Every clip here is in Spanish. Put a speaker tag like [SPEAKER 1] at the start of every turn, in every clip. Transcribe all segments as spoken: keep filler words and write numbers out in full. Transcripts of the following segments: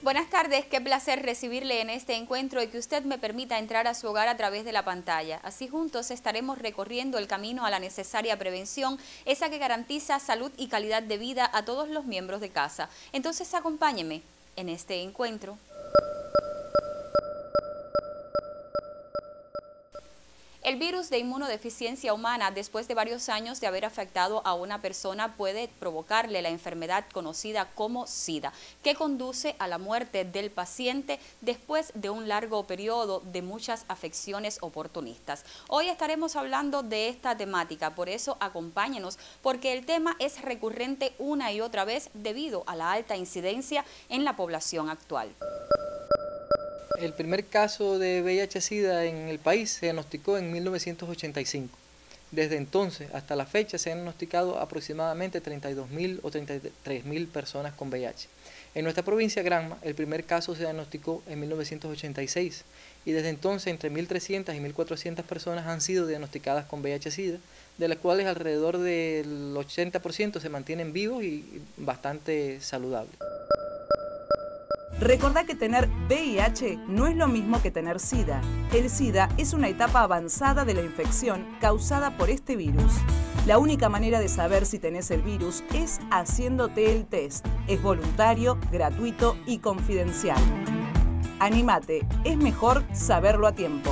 [SPEAKER 1] Buenas tardes, qué placer recibirle en este encuentro y que usted me permita entrar a su hogar a través de la pantalla. Así juntos estaremos recorriendo el camino a la necesaria prevención, esa que garantiza salud y calidad de vida a todos los miembros de casa. Entonces acompáñeme en este encuentro. El virus de inmunodeficiencia humana, después de varios años de haber afectado a una persona, puede provocarle la enfermedad conocida como SIDA, que conduce a la muerte del paciente después de un largo periodo de muchas afecciones oportunistas. Hoy estaremos hablando de esta temática, por eso acompáñenos, porque el tema es recurrente una y otra vez debido a la alta incidencia en la población actual.
[SPEAKER 2] El primer caso de V I H SIDA en el país se diagnosticó en mil novecientos ochenta y cinco. Desde entonces hasta la fecha se han diagnosticado aproximadamente treinta y dos mil o treinta y tres mil personas con V I H. En nuestra provincia Granma, el primer caso se diagnosticó en mil novecientos ochenta y seis y desde entonces entre mil trescientas y mil cuatrocientas personas han sido diagnosticadas con V I H SIDA, de las cuales alrededor del ochenta por ciento se mantienen vivos y bastante saludables.
[SPEAKER 3] Recordá que tener V I H no es lo mismo que tener SIDA. El SIDA es una etapa avanzada de la infección causada por este virus. La única manera de saber si tenés el virus es haciéndote el test. Es voluntario, gratuito y confidencial. Anímate, es mejor saberlo a tiempo.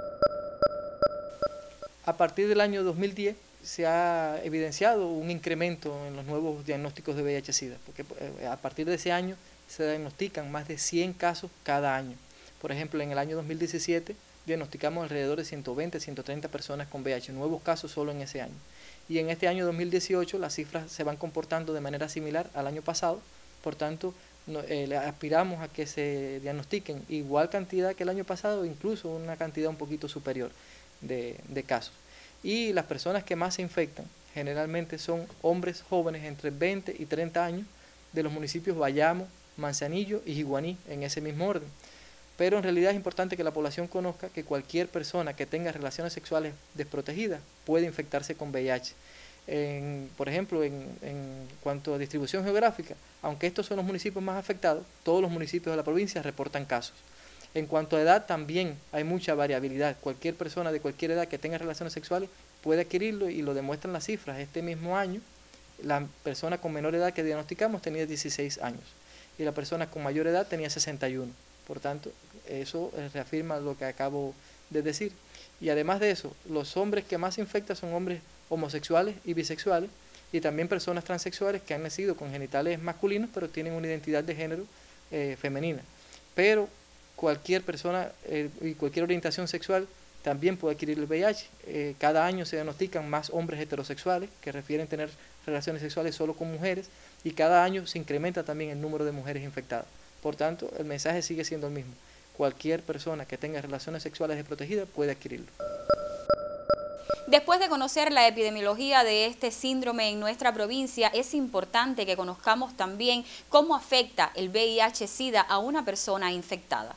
[SPEAKER 2] A partir del año dos mil diez se ha evidenciado un incremento en los nuevos diagnósticos de V I H SIDA, porque a partir de ese año se diagnostican más de cien casos cada año. Por ejemplo, en el año dos mil diecisiete diagnosticamos alrededor de ciento veinte, ciento treinta personas con V I H, nuevos casos solo en ese año. Y en este año dos mil dieciocho las cifras se van comportando de manera similar al año pasado, por tanto no, eh, aspiramos a que se diagnostiquen igual cantidad que el año pasado, incluso una cantidad un poquito superior de, de casos. Y las personas que más se infectan generalmente son hombres jóvenes entre veinte y treinta años de los municipios Bayamo, Manzanillo y Jiguaní, en ese mismo orden. Pero en realidad es importante que la población conozca que cualquier persona que tenga relaciones sexuales desprotegidas puede infectarse con V I H. En, por ejemplo, en, en cuanto a distribución geográfica, aunque estos son los municipios más afectados, todos los municipios de la provincia reportan casos. En cuanto a edad, también hay mucha variabilidad. Cualquier persona de cualquier edad que tenga relaciones sexuales puede adquirirlo y lo demuestran las cifras. Este mismo año, la persona con menor edad que diagnosticamos tenía dieciséis años. Y la persona con mayor edad tenía sesenta y uno. Por tanto, eso reafirma lo que acabo de decir. Y además de eso, los hombres que más se infectan son hombres homosexuales y bisexuales, y también personas transexuales que han nacido con genitales masculinos, pero tienen una identidad de género eh, femenina. Pero cualquier persona eh, y cualquier orientación sexual también puede adquirir el V I H. Eh, cada año se diagnostican más hombres heterosexuales que refieren tener relaciones sexuales solo con mujeres, y cada año se incrementa también el número de mujeres infectadas. Por tanto, el mensaje sigue siendo el mismo. Cualquier persona que tenga relaciones sexuales desprotegidas puede adquirirlo.
[SPEAKER 1] Después de conocer la epidemiología de este síndrome en nuestra provincia, es importante que conozcamos también cómo afecta el V I H SIDA a una persona infectada.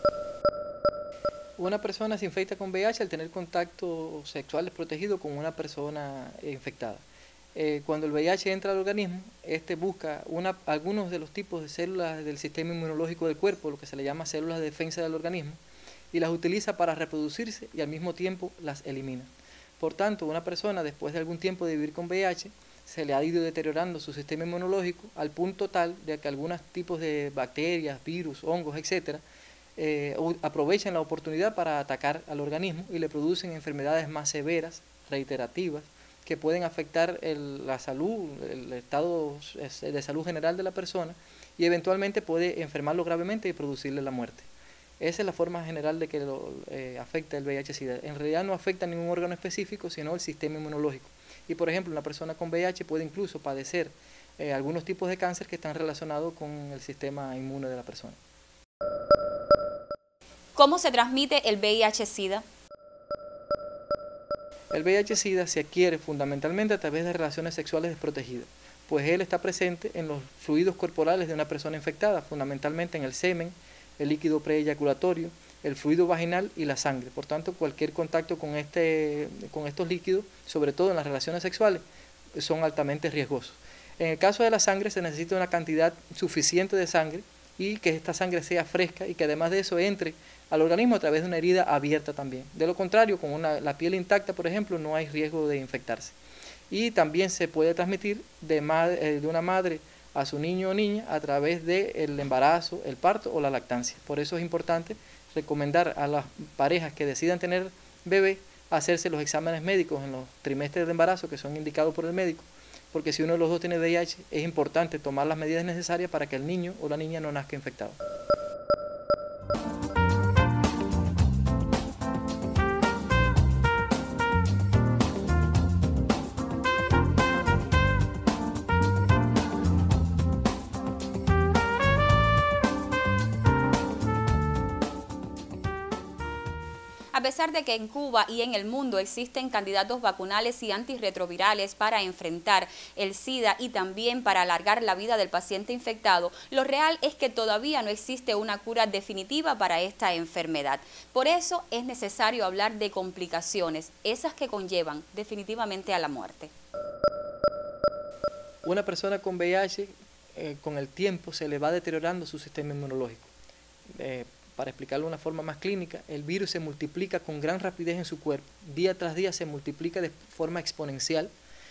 [SPEAKER 2] Una persona se infecta con V I H al tener contacto sexual desprotegido con una persona infectada. Eh, cuando el V I H entra al organismo, este busca una, algunos de los tipos de células del sistema inmunológico del cuerpo, lo que se le llama células de defensa del organismo, y las utiliza para reproducirse y al mismo tiempo las elimina. Por tanto, una persona después de algún tiempo de vivir con V I H, se le ha ido deteriorando su sistema inmunológico al punto tal de que algunos tipos de bacterias, virus, hongos, etcétera, eh, aprovechan la oportunidad para atacar al organismo y le producen enfermedades más severas, reiterativas, que pueden afectar el, la salud, el estado de salud general de la persona, y eventualmente puede enfermarlo gravemente y producirle la muerte. Esa es la forma general de que lo, eh, afecta el V I H SIDA. En realidad no afecta a ningún órgano específico, sino el sistema inmunológico. Y por ejemplo, una persona con V I H puede incluso padecer eh, algunos tipos de cáncer que están relacionados con el sistema inmune de la persona.
[SPEAKER 1] ¿Cómo se transmite el V I H SIDA?
[SPEAKER 2] El V I H SIDA se adquiere fundamentalmente a través de relaciones sexuales desprotegidas, pues él está presente en los fluidos corporales de una persona infectada, fundamentalmente en el semen, el líquido preeyaculatorio, el fluido vaginal y la sangre. Por tanto, cualquier contacto con, este, con estos líquidos, sobre todo en las relaciones sexuales, son altamente riesgosos. En el caso de la sangre se necesita una cantidad suficiente de sangre y que esta sangre sea fresca y que además de eso entre al organismo a través de una herida abierta también. De lo contrario, con una, la piel intacta, por ejemplo, no hay riesgo de infectarse. Y también se puede transmitir de, madre, de una madre a su niño o niña a través del embarazo, el parto o la lactancia. Por eso es importante recomendar a las parejas que decidan tener bebé hacerse los exámenes médicos en los trimestres de embarazo que son indicados por el médico, porque si uno de los dos tiene V I H es importante tomar las medidas necesarias para que el niño o la niña no nazca infectado.
[SPEAKER 1] A pesar de que en Cuba y en el mundo existen candidatos vacunales y antirretrovirales para enfrentar el SIDA y también para alargar la vida del paciente infectado, lo real es que todavía no existe una cura definitiva para esta enfermedad. Por eso es necesario hablar de complicaciones, esas que conllevan definitivamente a la muerte.
[SPEAKER 2] Una persona con V I H, eh, con el tiempo se le va deteriorando su sistema inmunológico. Eh, Para explicarlo de una forma más clínica, el virus se multiplica con gran rapidez en su cuerpo. Día tras día se multiplica de forma exponencial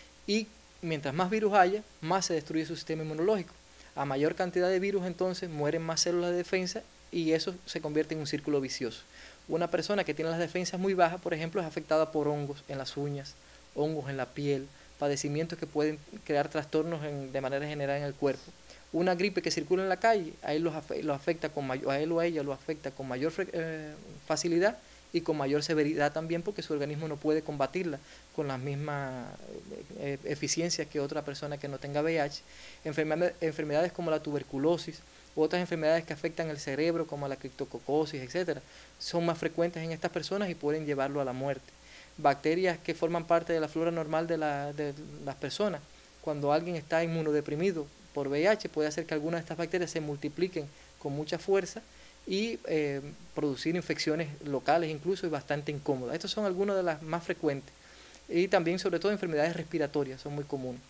[SPEAKER 2] y mientras más virus haya, más se destruye su sistema inmunológico. A mayor cantidad de virus, entonces, mueren más células de defensa y eso se convierte en un círculo vicioso. Una persona que tiene las defensas muy bajas, por ejemplo, es afectada por hongos en las uñas, hongos en la piel, padecimientos que pueden crear trastornos en, de manera general en el cuerpo. Una gripe que circula en la calle, a él, los afecta, lo afecta con mayor, a él o a ella lo afecta con mayor eh, facilidad y con mayor severidad también porque su organismo no puede combatirla con las mismas eh, eficiencias que otra persona que no tenga V I H. Enfermedades, enfermedades como la tuberculosis u otras enfermedades que afectan el cerebro como la criptococosis, etcétera, son más frecuentes en estas personas y pueden llevarlo a la muerte. Bacterias que forman parte de la flora normal de, la, de las personas, cuando alguien está inmunodeprimido por V I H puede hacer que algunas de estas bacterias se multipliquen con mucha fuerza y eh, producir infecciones locales incluso y bastante incómodas. Estas son algunas de las más frecuentes y también sobre todo enfermedades respiratorias son muy comunes.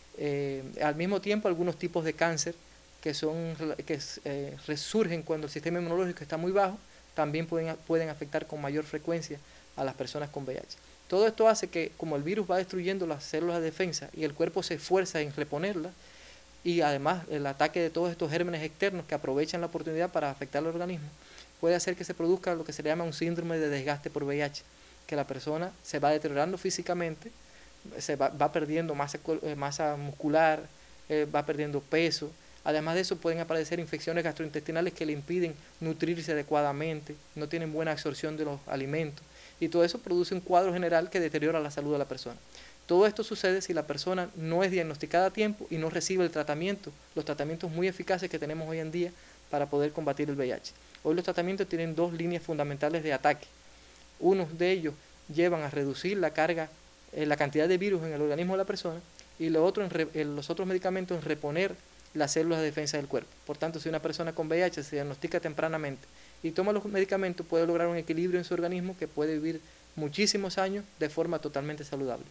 [SPEAKER 2] Eh, al mismo tiempo algunos tipos de cáncer que, son, que eh, resurgen cuando el sistema inmunológico está muy bajo también pueden, pueden afectar con mayor frecuencia a las personas con V I H. Todo esto hace que como el virus va destruyendo las células de defensa y el cuerpo se esfuerza en reponerlas, y además el ataque de todos estos gérmenes externos que aprovechan la oportunidad para afectar al organismo, puede hacer que se produzca lo que se le llama un síndrome de desgaste por V I H, que la persona se va deteriorando físicamente, se va, va perdiendo masa, masa muscular, eh, va perdiendo peso. Además de eso pueden aparecer infecciones gastrointestinales que le impiden nutrirse adecuadamente, no tienen buena absorción de los alimentos y todo eso produce un cuadro general que deteriora la salud de la persona. Todo esto sucede si la persona no es diagnosticada a tiempo y no recibe el tratamiento, los tratamientos muy eficaces que tenemos hoy en día para poder combatir el V I H. Hoy los tratamientos tienen dos líneas fundamentales de ataque. Unos de ellos llevan a reducir la carga, eh, la cantidad de virus en el organismo de la persona y lo otro en re, en los otros medicamentos en reponer las células de defensa del cuerpo. Por tanto, si una persona con V I H se diagnostica tempranamente y toma los medicamentos, puede lograr un equilibrio en su organismo que puede vivir muchísimos años de forma totalmente saludable.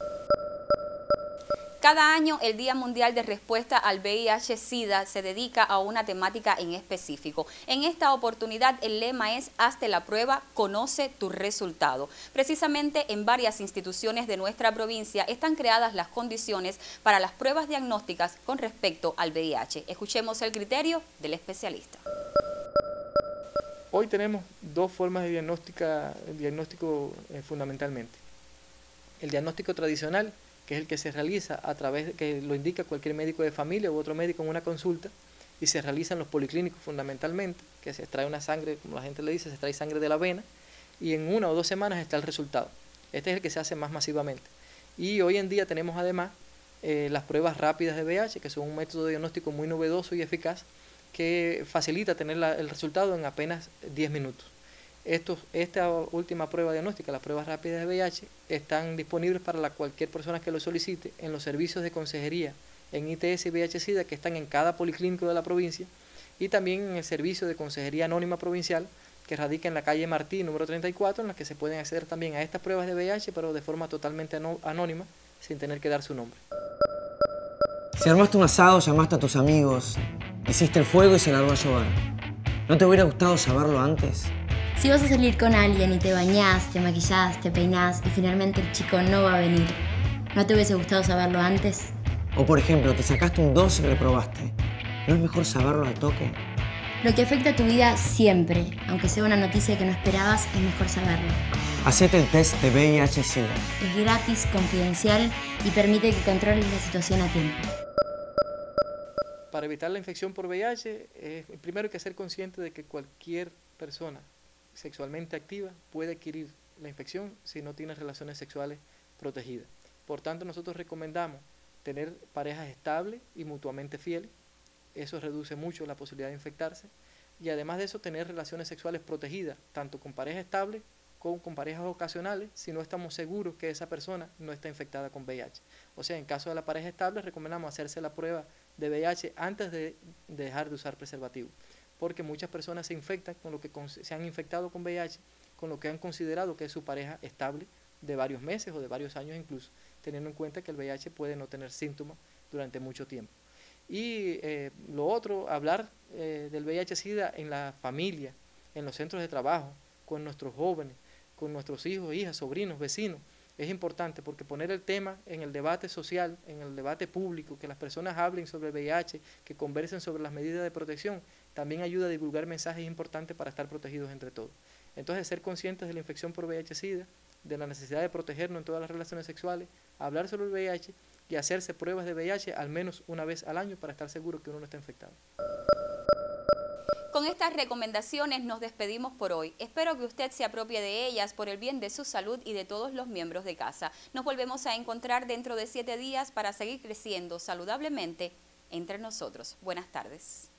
[SPEAKER 1] Cada año el Día Mundial de Respuesta al V I H SIDA se dedica a una temática en específico. En esta oportunidad el lema es Hazte la prueba, conoce tu resultado. Precisamente en varias instituciones de nuestra provincia están creadas las condiciones para las pruebas diagnósticas con respecto al V I H. Escuchemos el criterio del especialista.
[SPEAKER 2] Hoy tenemos dos formas de diagnóstica, diagnóstico eh, fundamentalmente. El diagnóstico tradicional, que es el que se realiza a través de que lo indica cualquier médico de familia u otro médico en una consulta y se realiza en los policlínicos fundamentalmente, que se extrae una sangre, como la gente le dice, se extrae sangre de la vena y en una o dos semanas está el resultado. Este es el que se hace más masivamente. Y hoy en día tenemos además eh, las pruebas rápidas de V I H, que son un método de diagnóstico muy novedoso y eficaz que facilita tener la, el resultado en apenas diez minutos. Estos, esta última prueba diagnóstica, las pruebas rápidas de V I H, están disponibles para la, cualquier persona que lo solicite en los servicios de consejería en I T S y V I H SIDA que están en cada policlínico de la provincia y también en el servicio de consejería anónima provincial que radica en la calle Martí, número treinta y cuatro, en la que se pueden acceder también a estas pruebas de V I H, pero de forma totalmente anónima, sin tener que dar su nombre.
[SPEAKER 4] Si armaste un asado, llamaste a tus amigos, hiciste el fuego y se largó a llover. ¿No te hubiera gustado saberlo antes?
[SPEAKER 5] Si vas a salir con alguien y te bañás, te maquillás, te peinás y finalmente el chico no va a venir, ¿no te hubiese gustado saberlo antes?
[SPEAKER 4] O por ejemplo, te sacaste un dos y reprobaste. ¿No es mejor saberlo al toque?
[SPEAKER 5] Lo que afecta a tu vida siempre, aunque sea una noticia que no esperabas, es mejor saberlo.
[SPEAKER 4] Hacete el test de V I H SIDA.
[SPEAKER 5] Es gratis, confidencial y permite que controles la situación a tiempo.
[SPEAKER 2] Para evitar la infección por V I H, eh, primero hay que ser consciente de que cualquier persona sexualmente activa puede adquirir la infección si no tiene relaciones sexuales protegidas. Por tanto, nosotros recomendamos tener parejas estables y mutuamente fieles. Eso reduce mucho la posibilidad de infectarse. Y además de eso, tener relaciones sexuales protegidas, tanto con parejas estables como con parejas ocasionales, si no estamos seguros que esa persona no está infectada con V I H. O sea, en caso de la pareja estable, recomendamos hacerse la prueba de V I H antes de dejar de usar preservativo, porque muchas personas se infectan con lo que se han infectado con V I H, con lo que han considerado que es su pareja estable de varios meses o de varios años incluso, teniendo en cuenta que el V I H puede no tener síntomas durante mucho tiempo. Y eh, lo otro, hablar eh, del V I H-Sida en la familia, en los centros de trabajo, con nuestros jóvenes, con nuestros hijos, hijas, sobrinos, vecinos, es importante porque poner el tema en el debate social, en el debate público, que las personas hablen sobre el V I H, que conversen sobre las medidas de protección, también ayuda a divulgar mensajes importantes para estar protegidos entre todos. Entonces, ser conscientes de la infección por V I H-Sida, de la necesidad de protegernos en todas las relaciones sexuales, hablar sobre el V I H y hacerse pruebas de V I H al menos una vez al año para estar seguro que uno no está infectado.
[SPEAKER 1] Con estas recomendaciones nos despedimos por hoy. Espero que usted se apropie de ellas por el bien de su salud y de todos los miembros de casa. Nos volvemos a encontrar dentro de siete días para seguir creciendo saludablemente entre nosotros. Buenas tardes.